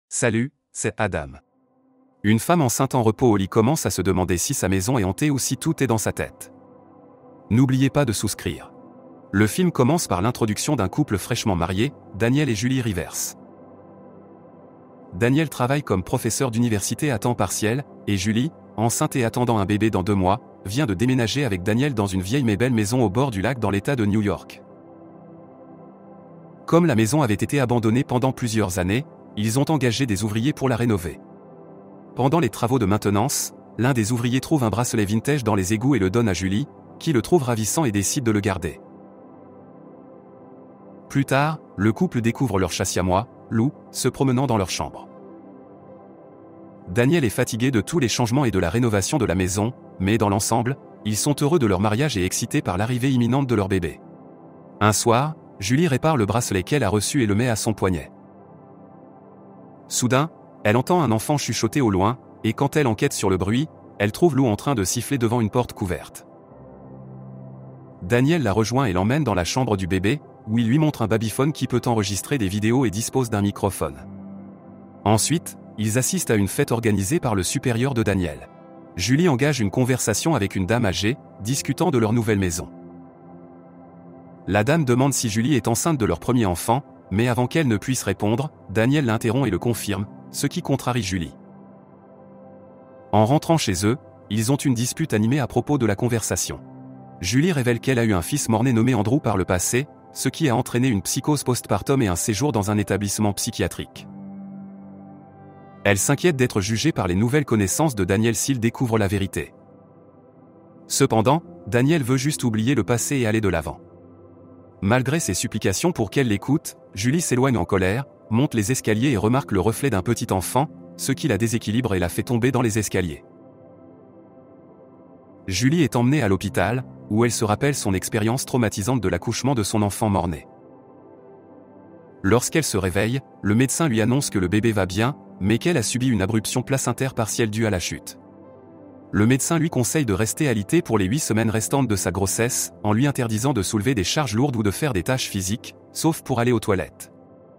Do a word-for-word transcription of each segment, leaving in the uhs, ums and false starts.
Salut, c'est Adam. Une femme enceinte en repos au lit commence à se demander si sa maison est hantée ou si tout est dans sa tête. N'oubliez pas de souscrire. Le film commence par l'introduction d'un couple fraîchement marié, Daniel et Julie Rivers. Daniel travaille comme professeur d'université à temps partiel, et Julie, enceinte et attendant un bébé dans deux mois, vient de déménager avec Daniel dans une vieille mais belle maison au bord du lac dans l'État de New York. Comme la maison avait été abandonnée pendant plusieurs années, ils ont engagé des ouvriers pour la rénover. Pendant les travaux de maintenance, l'un des ouvriers trouve un bracelet vintage dans les égouts et le donne à Julie, qui le trouve ravissant et décide de le garder. Plus tard, le couple découvre leur chat siamois, Lou, se promenant dans leur chambre. Daniel est fatigué de tous les changements et de la rénovation de la maison, mais dans l'ensemble, ils sont heureux de leur mariage et excités par l'arrivée imminente de leur bébé. Un soir, Julie répare le bracelet qu'elle a reçu et le met à son poignet. Soudain, elle entend un enfant chuchoter au loin, et quand elle enquête sur le bruit, elle trouve Lou en train de siffler devant une porte couverte. Daniel la rejoint et l'emmène dans la chambre du bébé, où il lui montre un babyphone qui peut enregistrer des vidéos et dispose d'un microphone. Ensuite, ils assistent à une fête organisée par le supérieur de Daniel. Julie engage une conversation avec une dame âgée, discutant de leur nouvelle maison. La dame demande si Julie est enceinte de leur premier enfant, mais avant qu'elle ne puisse répondre, Daniel l'interrompt et le confirme, ce qui contrarie Julie. En rentrant chez eux, ils ont une dispute animée à propos de la conversation. Julie révèle qu'elle a eu un fils mort-né nommé Andrew par le passé, ce qui a entraîné une psychose postpartum et un séjour dans un établissement psychiatrique. Elle s'inquiète d'être jugée par les nouvelles connaissances de Daniel s'il découvre la vérité. Cependant, Daniel veut juste oublier le passé et aller de l'avant. Malgré ses supplications pour qu'elle l'écoute, Julie s'éloigne en colère, monte les escaliers et remarque le reflet d'un petit enfant, ce qui la déséquilibre et la fait tomber dans les escaliers. Julie est emmenée à l'hôpital, où elle se rappelle son expérience traumatisante de l'accouchement de son enfant mort-né. Lorsqu'elle se réveille, le médecin lui annonce que le bébé va bien, mais qu'elle a subi une abruption placentaire partielle due à la chute. Le médecin lui conseille de rester alitée pour les huit semaines restantes de sa grossesse, en lui interdisant de soulever des charges lourdes ou de faire des tâches physiques, sauf pour aller aux toilettes.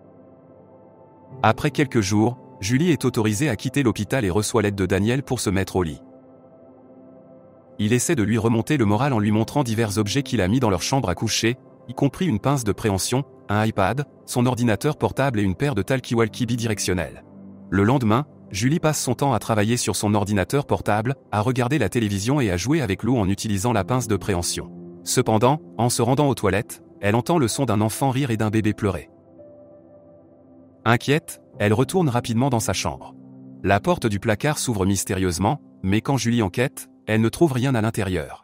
Après quelques jours, Julie est autorisée à quitter l'hôpital et reçoit l'aide de Daniel pour se mettre au lit. Il essaie de lui remonter le moral en lui montrant divers objets qu'il a mis dans leur chambre à coucher, y compris une pince de préhension, un iPad, son ordinateur portable et une paire de talkie-walkie bidirectionnels. Le lendemain, Julie passe son temps à travailler sur son ordinateur portable, à regarder la télévision et à jouer avec Lou en utilisant la pince de préhension. Cependant, en se rendant aux toilettes, elle entend le son d'un enfant rire et d'un bébé pleurer. Inquiète, elle retourne rapidement dans sa chambre. La porte du placard s'ouvre mystérieusement, mais quand Julie enquête, elle ne trouve rien à l'intérieur.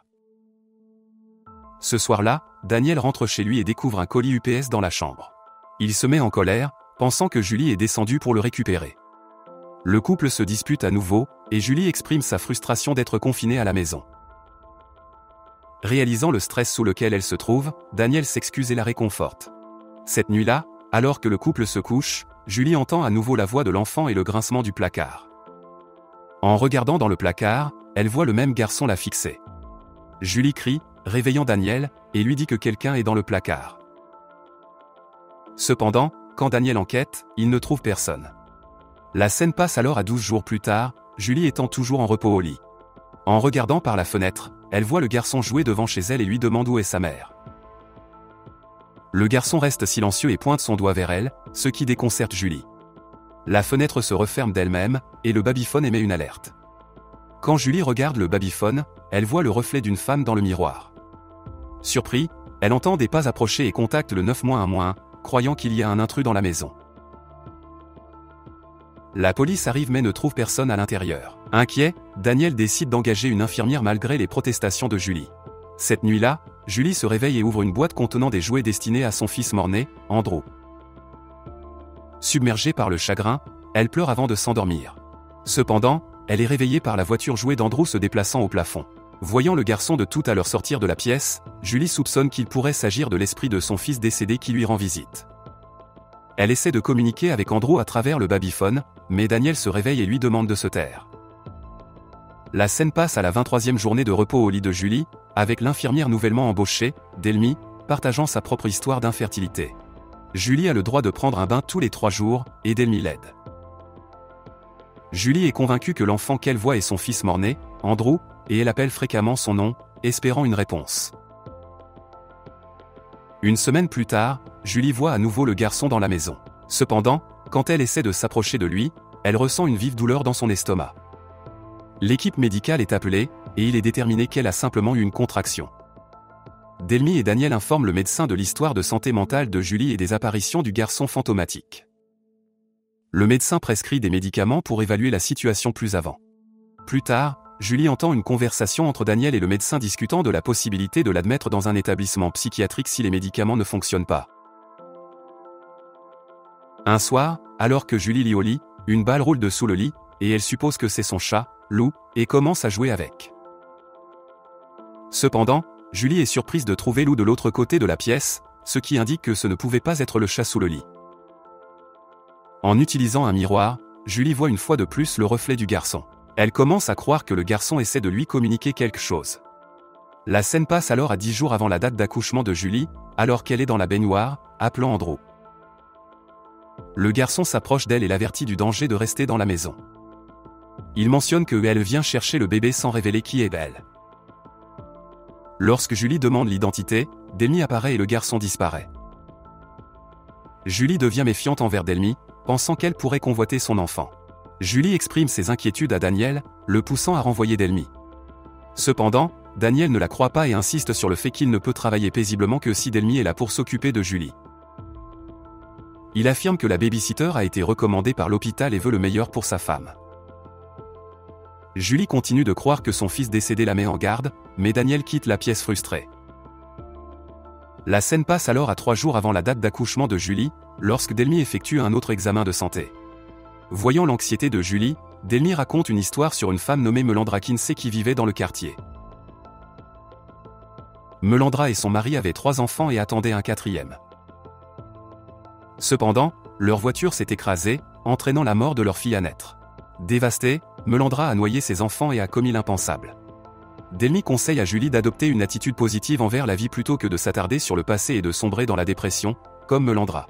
Ce soir-là, Daniel rentre chez lui et découvre un colis U P S dans la chambre. Il se met en colère, pensant que Julie est descendue pour le récupérer. Le couple se dispute à nouveau, et Julie exprime sa frustration d'être confinée à la maison. Réalisant le stress sous lequel elle se trouve, Daniel s'excuse et la réconforte. Cette nuit-là, alors que le couple se couche, Julie entend à nouveau la voix de l'enfant et le grincement du placard. En regardant dans le placard, elle voit le même garçon la fixer. Julie crie, réveillant Daniel, et lui dit que quelqu'un est dans le placard. Cependant, quand Daniel enquête, il ne trouve personne. La scène passe alors à douze jours plus tard, Julie étant toujours en repos au lit. En regardant par la fenêtre, elle voit le garçon jouer devant chez elle et lui demande où est sa mère. Le garçon reste silencieux et pointe son doigt vers elle, ce qui déconcerte Julie. La fenêtre se referme d'elle-même, et le babyphone émet une alerte. Quand Julie regarde le babyphone, elle voit le reflet d'une femme dans le miroir. Surpris, elle entend des pas approcher et contacte le neuf un un, croyant qu'il y a un intrus dans la maison. La police arrive mais ne trouve personne à l'intérieur. Inquiet, Daniel décide d'engager une infirmière malgré les protestations de Julie. Cette nuit-là, Julie se réveille et ouvre une boîte contenant des jouets destinés à son fils mort-né, Andrew. Submergée par le chagrin, elle pleure avant de s'endormir. Cependant, elle est réveillée par la voiture jouée d'Andrew se déplaçant au plafond. Voyant le garçon de tout à l'heure sortir de la pièce, Julie soupçonne qu'il pourrait s'agir de l'esprit de son fils décédé qui lui rend visite. Elle essaie de communiquer avec Andrew à travers le babyphone, mais Daniel se réveille et lui demande de se taire. La scène passe à la vingt-troisième journée de repos au lit de Julie, avec l'infirmière nouvellement embauchée, Delmy, partageant sa propre histoire d'infertilité. Julie a le droit de prendre un bain tous les trois jours, et Delmy l'aide. Julie est convaincue que l'enfant qu'elle voit est son fils mort-né, Andrew, et elle appelle fréquemment son nom, espérant une réponse. Une semaine plus tard, Julie voit à nouveau le garçon dans la maison. Cependant, quand elle essaie de s'approcher de lui, elle ressent une vive douleur dans son estomac. L'équipe médicale est appelée, et il est déterminé qu'elle a simplement eu une contraction. Delmy et Daniel informent le médecin de l'histoire de santé mentale de Julie et des apparitions du garçon fantomatique. Le médecin prescrit des médicaments pour évaluer la situation plus avant. Plus tard, Julie entend une conversation entre Daniel et le médecin discutant de la possibilité de l'admettre dans un établissement psychiatrique si les médicaments ne fonctionnent pas. Un soir, alors que Julie lit au lit, une balle roule dessous le lit, et elle suppose que c'est son chat, Lou, et commence à jouer avec. Cependant, Julie est surprise de trouver Lou de l'autre côté de la pièce, ce qui indique que ce ne pouvait pas être le chat sous le lit. En utilisant un miroir, Julie voit une fois de plus le reflet du garçon. Elle commence à croire que le garçon essaie de lui communiquer quelque chose. La scène passe alors à dix jours avant la date d'accouchement de Julie, alors qu'elle est dans la baignoire, appelant Andrew. Le garçon s'approche d'elle et l'avertit du danger de rester dans la maison. Il mentionne que elle vient chercher le bébé sans révéler qui est elle. Lorsque Julie demande l'identité, Delmy apparaît et le garçon disparaît. Julie devient méfiante envers Delmy, pensant qu'elle pourrait convoiter son enfant. Julie exprime ses inquiétudes à Daniel, le poussant à renvoyer Delmy. Cependant, Daniel ne la croit pas et insiste sur le fait qu'il ne peut travailler paisiblement que si Delmy est là pour s'occuper de Julie. Il affirme que la babysitter a été recommandée par l'hôpital et veut le meilleur pour sa femme. Julie continue de croire que son fils décédé la met en garde, mais Daniel quitte la pièce frustré. La scène passe alors à trois jours avant la date d'accouchement de Julie, lorsque Delmy effectue un autre examen de santé. Voyant l'anxiété de Julie, Delmy raconte une histoire sur une femme nommée Melandra Kinsey qui vivait dans le quartier. Melandra et son mari avaient trois enfants et attendaient un quatrième. Cependant, leur voiture s'est écrasée, entraînant la mort de leur fille à naître. Dévastée, Melandra a noyé ses enfants et a commis l'impensable. Delmy conseille à Julie d'adopter une attitude positive envers la vie plutôt que de s'attarder sur le passé et de sombrer dans la dépression, comme Melandra.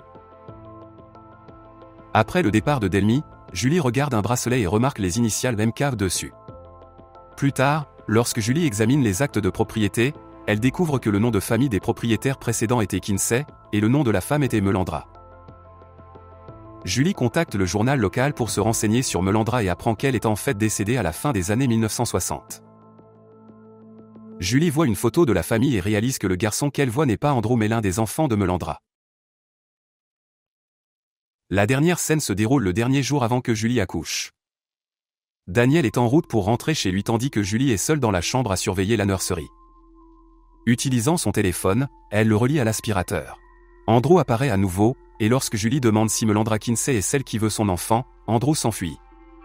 Après le départ de Delmy, Julie regarde un bracelet et remarque les initiales M K dessus. Plus tard, lorsque Julie examine les actes de propriété, elle découvre que le nom de famille des propriétaires précédents était Kinsey, et le nom de la femme était Melandra. Julie contacte le journal local pour se renseigner sur Melandra et apprend qu'elle est en fait décédée à la fin des années mille neuf cent soixante. Julie voit une photo de la famille et réalise que le garçon qu'elle voit n'est pas Andrew mais l'un des enfants de Melandra. La dernière scène se déroule le dernier jour avant que Julie accouche. Daniel est en route pour rentrer chez lui tandis que Julie est seule dans la chambre à surveiller la nurserie. Utilisant son téléphone, elle le relie à l'aspirateur. Andrew apparaît à nouveau, et lorsque Julie demande si Melandra Kinsey est celle qui veut son enfant, Andrew s'enfuit.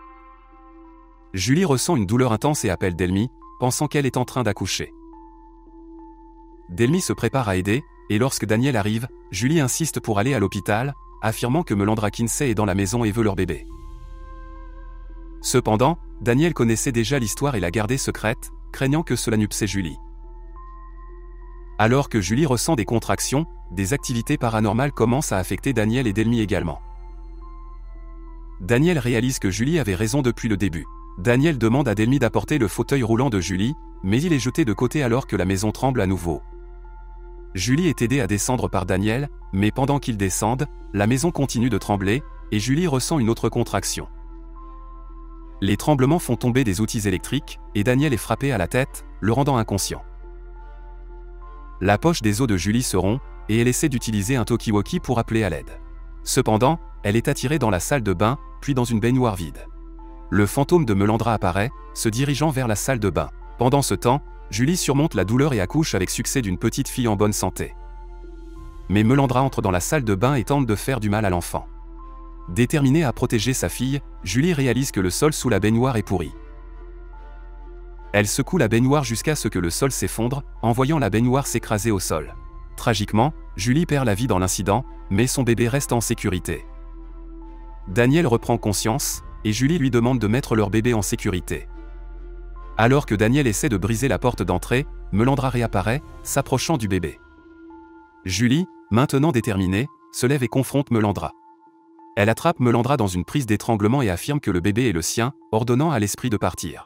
Julie ressent une douleur intense et appelle Delmy, pensant qu'elle est en train d'accoucher. Delmy se prépare à aider, et lorsque Daniel arrive, Julie insiste pour aller à l'hôpital, affirmant que Melandra Kinsey est dans la maison et veut leur bébé. Cependant, Daniel connaissait déjà l'histoire et l'a gardée secrète, craignant que cela nupsait Julie. Alors que Julie ressent des contractions, des activités paranormales commencent à affecter Daniel et Delmy également. Daniel réalise que Julie avait raison depuis le début. Daniel demande à Delmy d'apporter le fauteuil roulant de Julie, mais il est jeté de côté alors que la maison tremble à nouveau. Julie est aidée à descendre par Daniel, mais pendant qu'ils descendent, la maison continue de trembler, et Julie ressent une autre contraction. Les tremblements font tomber des outils électriques, et Daniel est frappé à la tête, le rendant inconscient. La poche des os de Julie se rompt, et elle essaie d'utiliser un talkie-walkie pour appeler à l'aide. Cependant, elle est attirée dans la salle de bain, puis dans une baignoire vide. Le fantôme de Melandra apparaît, se dirigeant vers la salle de bain. Pendant ce temps, Julie surmonte la douleur et accouche avec succès d'une petite fille en bonne santé. Mais Melandra entre dans la salle de bain et tente de faire du mal à l'enfant. Déterminée à protéger sa fille, Julie réalise que le sol sous la baignoire est pourri. Elle secoue la baignoire jusqu'à ce que le sol s'effondre, en voyant la baignoire s'écraser au sol. Tragiquement, Julie perd la vie dans l'incident, mais son bébé reste en sécurité. Daniel reprend conscience, et Julie lui demande de mettre leur bébé en sécurité. Alors que Daniel essaie de briser la porte d'entrée, Melandra réapparaît, s'approchant du bébé. Julie, maintenant déterminée, se lève et confronte Melandra. Elle attrape Melandra dans une prise d'étranglement et affirme que le bébé est le sien, ordonnant à l'esprit de partir.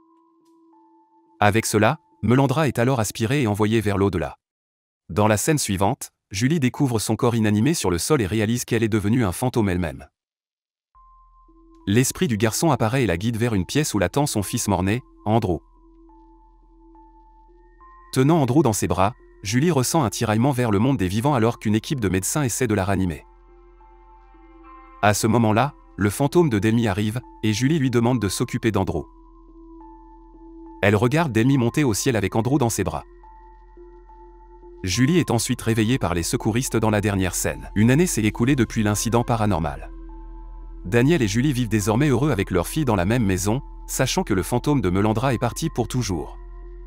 Avec cela, Melandra est alors aspirée et envoyée vers l'au-delà. Dans la scène suivante, Julie découvre son corps inanimé sur le sol et réalise qu'elle est devenue un fantôme elle-même. L'esprit du garçon apparaît et la guide vers une pièce où l'attend son fils mort-né, Andrew. Tenant Andrew dans ses bras, Julie ressent un tiraillement vers le monde des vivants alors qu'une équipe de médecins essaie de la ranimer. À ce moment-là, le fantôme de Delmy arrive, et Julie lui demande de s'occuper d'Andrew. Elle regarde Delmy monter au ciel avec Andrew dans ses bras. Julie est ensuite réveillée par les secouristes dans la dernière scène. Une année s'est écoulée depuis l'incident paranormal. Daniel et Julie vivent désormais heureux avec leur fille dans la même maison, sachant que le fantôme de Melandra est parti pour toujours.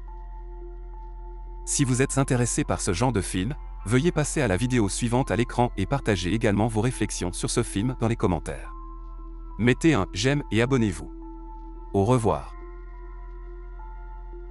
Si vous êtes intéressé par ce genre de film, veuillez passer à la vidéo suivante à l'écran et partagez également vos réflexions sur ce film dans les commentaires. Mettez un j'aime et abonnez-vous. Au revoir.